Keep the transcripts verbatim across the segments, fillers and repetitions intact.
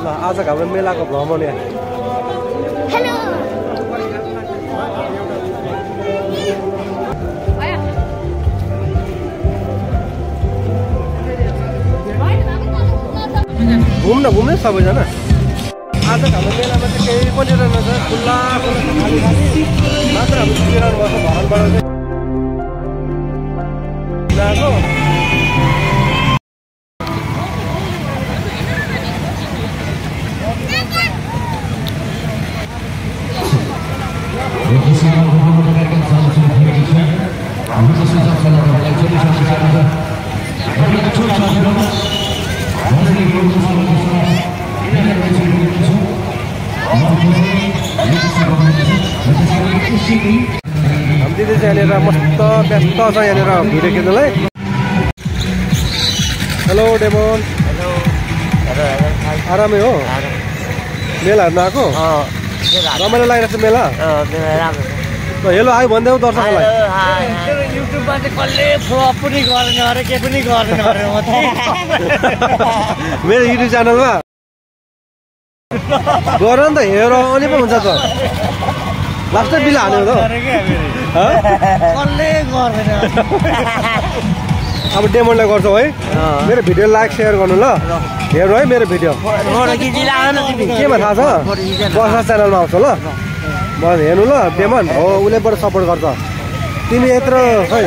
ल आज हाम्रो मेलाको भ्रमण यहाँ हेलो घुम्न घुम्ने सबैजना आज हाम्रो मेलामा चाहिँ केही पनि रहेन खुल्ला खुल्ला खाली खाली मात्र हाम्रो बिराउनु भएको भरनबाट चाहिँ हामी दिदी चाहिँ यहाँनिर मस्त व्यस्त छ यहाँनिर भिडियो खिच्नलाई हेलो डेमन आरामै हो मेला हेर्न आएको रमाइलो लागिरहेको छ मेला हेलो आयो भनिदेऊ दर्शकलाई युट्युबमा चाहिँ कसले फ्लप पनि गरेन अरे के पनि गरेन अरे म मेरो युट्युब च्यानलमा गर नि त हेर अनि पो हुन्छ त लास्टै बिल हाल्यो त कसले गर्दैन अब डेमोनलाई गर्छौ है मेरो भिडियो लाइक सेयर गर्नु ल हेर्नु है मेरो भिडियो केमा थाहा छ वर्षा च्यानलमा आउँछ ल म हेर्नु ल डेमन हो उसलेबाट सपोर्ट गर्छ तिमी यत्रो खै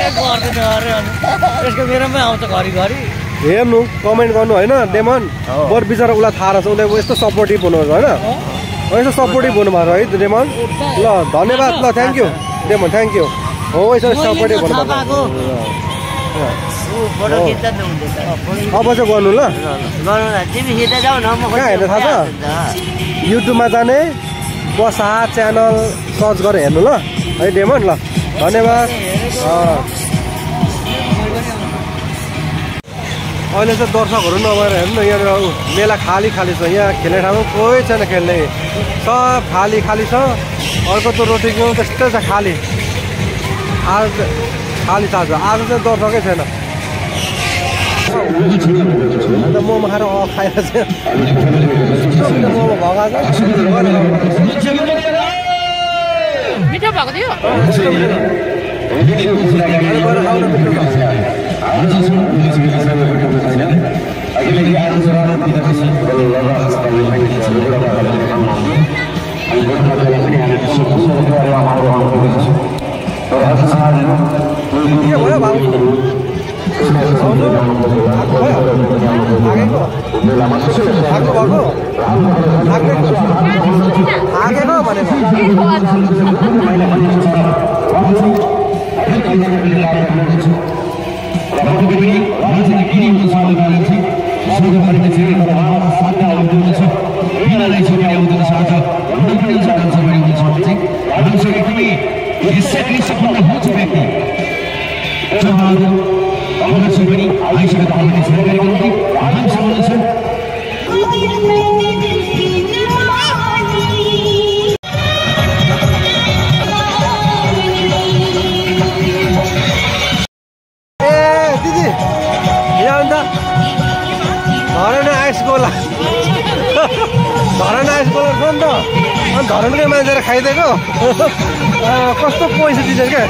मेरोमै आउँछ घरिघरि हेर्नु कमेन्ट गर्नु होइन डेमन बरु बिचरा उसलाई थाहा रहेछ उसले यस्तो सपोर्टिभ हुनुहुन्छ होइन यस्तो सपोर्टिभ हुनुभएको है डेमन ल धन्यवाद ल थ्याङ्क यू डेमन थ्याङ्क यू हो यसरी सपोर्टिभ हुनुभएको अब चाहिँ गर्नु ल कहाँ हेर्नु थाहा छ युट्युबमा जाने बसा च्यानल सर्च गरेर हेर्नु ल है डेमन ल धन्यवाद अहिले चाहिँ दर्शकहरू नभएर हेर्नु यहाँनिर मेला खाली खाली छ यहाँ खेल्ने ठाउँमा कोही छैन खेल्ने सब खाली खाली छ अर्को त रोटीको त्यस्तै छ खाली आज खाली छ आज आज चाहिँ दर्शकै छैन अन्त मोमो खाएर अ खाएर चाहिँ मोमो भगाएको मिठो भएको थियो धरणकै मान्छेले खाइदिएको कस्तो पैसा दिन्छ क्या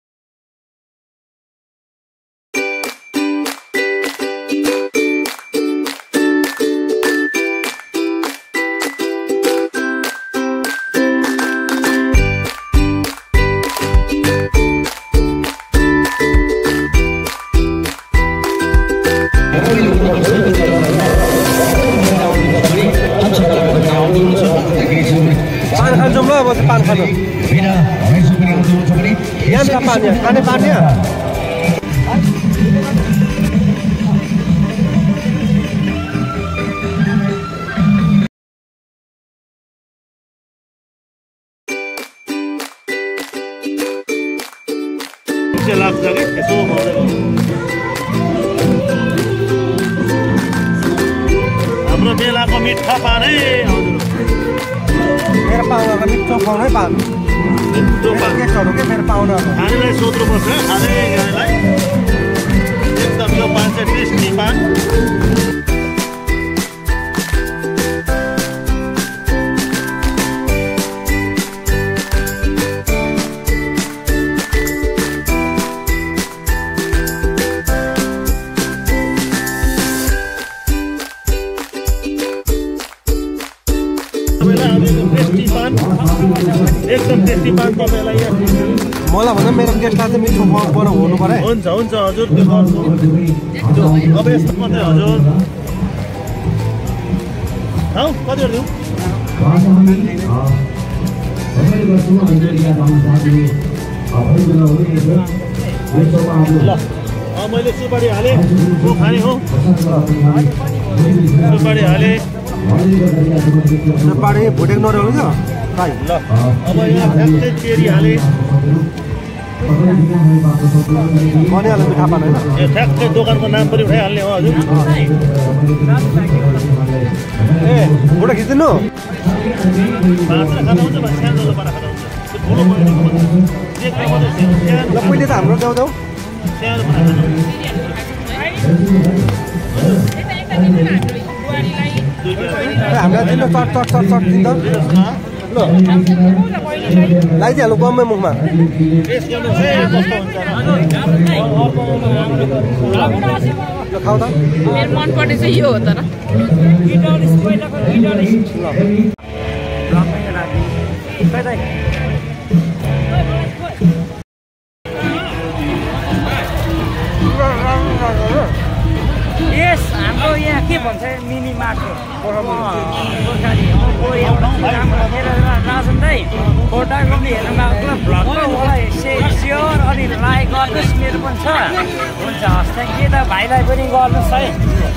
पान खान्छौँ ल अब चाहिँ पान खानु यहाँ छ पानी खाने पानी लाग्छ कि यसो हाम्रो मेलाको मिठा पानै मेरो पाहुनाको मिठो खुवाउनै पान मिठो पान गेस्टहरू के मेरो पाहुना खानेलाई सोध्नुपर्छ खाने गाईलाई एकदम यो पान चाहिँ टेस्टी पान आज टेस्टी पान एकदम टेस्टी पान तपाईँलाई यहाँ मलाई भन्दा मेरो गेस्टलाई चाहिँ मिठो बनाउ हुनु पर्यो है। हुन्छ हुन्छ हजुर त्यो गर्छु अब यस्तो मात्रै हजुर हौ कति गरिदिउँ ल मैले सुपारी हालेँ को खाने हो सुपारी हालेँ सुपारी भुटेको नरहेको छ भाइ। ल अब यहाँ ठ्याक्कै चेरी हालेँ बनिहाल्यो मिठा पान होइन। यो ठ्याक्कै दोकानको नाम पनि उठाइहाल्ने हो हजुर ए फोटो खिचिदिनु भातले खाँदा हुन्छ भने सानो पारा खाँदा हुन्छ त्यो ठुलो परेको देख्दा मात्रै ल पहिले त हाम्रो देऊ देऊ सानो पारा खाँदा हामीलाई दिनु चट चट चट चट दिन्छ ल लगाइदिइहाल्नु गममै मुखमा। टेस्ट गर्नु चाहिँ कस्तो हुन्छ ल खाऊ त मेरो मनपर्ने चाहिँ यो हो तर यस हाम्रो यहाँ के भन्छ मिनी मार्केट राजन दाई फोटाको पनि हेर्नु गएको भ्लगमा होला स्योर अनि लाइक गर्नुहोस् मेरो पनि छ हुन्छ हस् थ्याङ्क यू त भाइलाई पनि गर्नुहोस् है।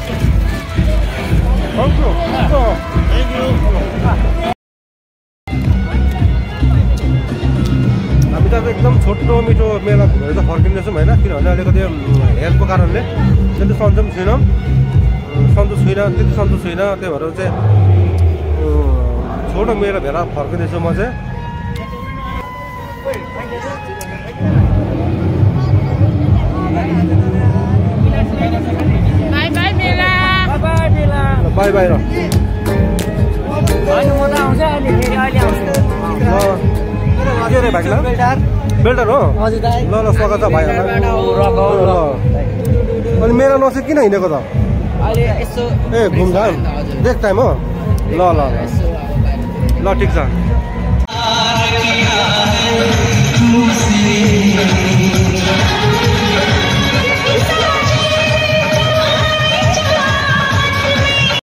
हामी त एकदम छोटो मिठो मेला घुमेर त फर्किँदैछौँ होइन किनभने अलिकति हेल्थको कारणले त्यति सन्चो पनि छुइनँ सन्तोष छुइनँ त्यति सन्तोष छुइनँ त्यही भएर चाहिँ छोटो मेला भेला फर्किँदैछु म चाहिँ। बाई बाई मेला बाई बेला बाई बाई र होइन म त आउँछ अहिले फेरि अहिले आउँछु के अरे भाइला बेल्टर हो ल ल स्वागत छ भाइहरूलाई ल अनि मेरा नजिक किन हिँडेको त ए घुमघाम देख टाइम हो ल ल ल ठिक छ।